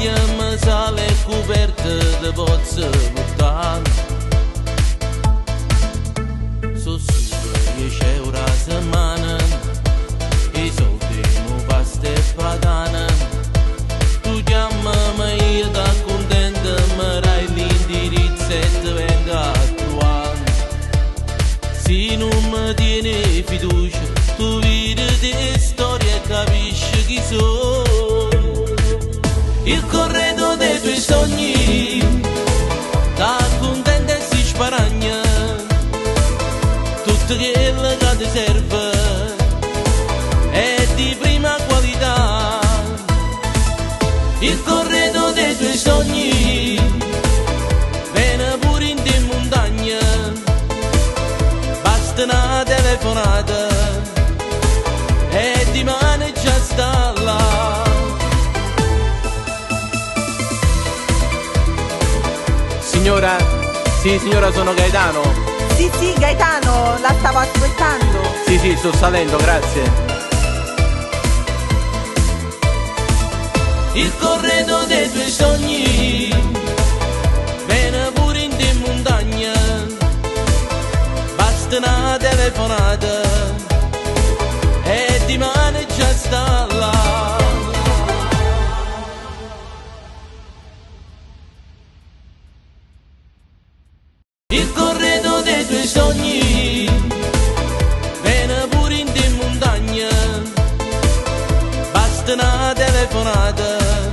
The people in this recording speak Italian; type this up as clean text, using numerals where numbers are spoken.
maglia mi sale coperta di pozza lontana. Sono solo 10 euro a settimana, i soldi non pasta e patana. Tu chiamami, io da contenta, mi dai l'indirizzo e ti vengo a trovare. Se non mi tieni fiducia, tu vedi di storia e capisci chi sono. Il corredo dei tuoi sogni, da contenta e si sparagna tutto quello che ti serve è di prima qualità. Il corredo dei tuoi sogni viene pure in te montagna, basta una telefonata e di mano già sta là. Signora, sì signora, sono Gaetano. Sì, Gaetano, la stavo aspettando. Sì, sto salendo, grazie. Il corredo dei tuoi sogni viene pure in te montagna, basta una telefonata e di mano già sta là. Il corredo dei tuoi sogni viene pure in te montagna, basta una telefonata